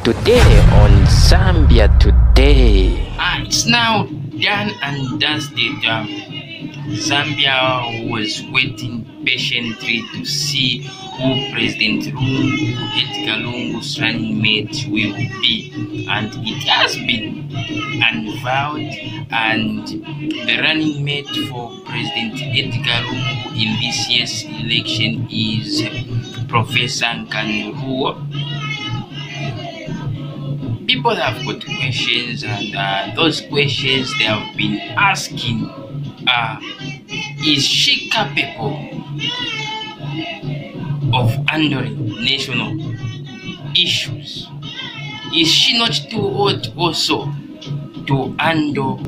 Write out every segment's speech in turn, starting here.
Today on Zambia Today. It's now done and dusted. Zambia was waiting patiently to see who President Edgar Lungu's running mate will be, and it has been unveiled, and the running mate for President Edgar Lungu in this year's election is Professor Nkandruo. People have got questions, and those questions they have been asking is she capable of handling national issues? Is she not too old also to handle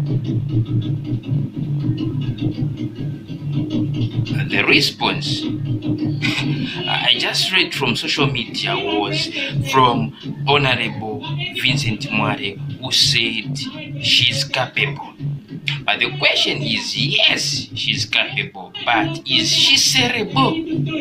the response? I just read from social media was from Honorable Vincent Mware, who said she's capable. But the question is, yes, she's capable, but is she sellable?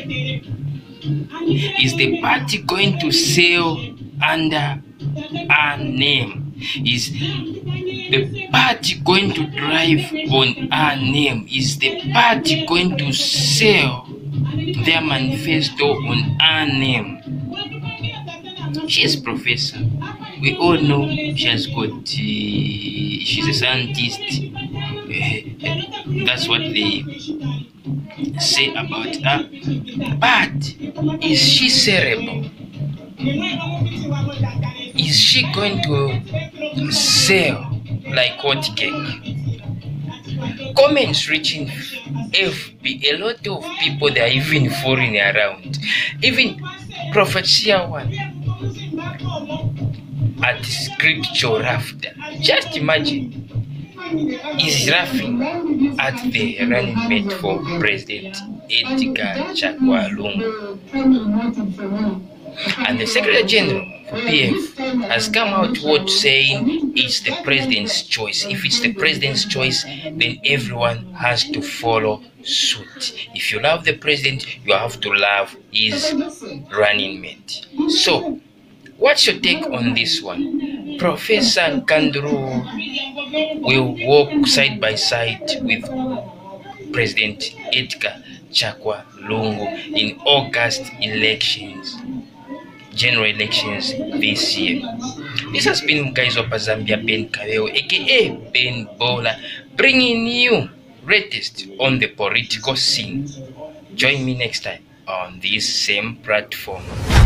Is the party going to sell under her name? Is the party going to drive on her name? Is the party going to sell their manifesto on her name? She's a professor. We all know she has got, she's a scientist. That's what they say about her. But is she sellable? Is she going to sell like hot cake? Comments reaching FB, a lot of people they are even falling around. Even Prophet Siawan at scripture laughter. Just imagine, is laughing at the running mate for President Edgar Chakwa Lungu. And the Secretary General for PF has come out with saying it's the president's choice. If it's the president's choice, then everyone has to follow suit. If you love the president, you have to love his running mate. So, what's your take on this one? Professor Nkandruo will walk side by side with President Edgar Chakwa Lungu in August elections, general elections this year. This has been guys of Zambia Ben Kaweo, aka Ben Bola, bringing you latest on the political scene. Join me next time on this same platform.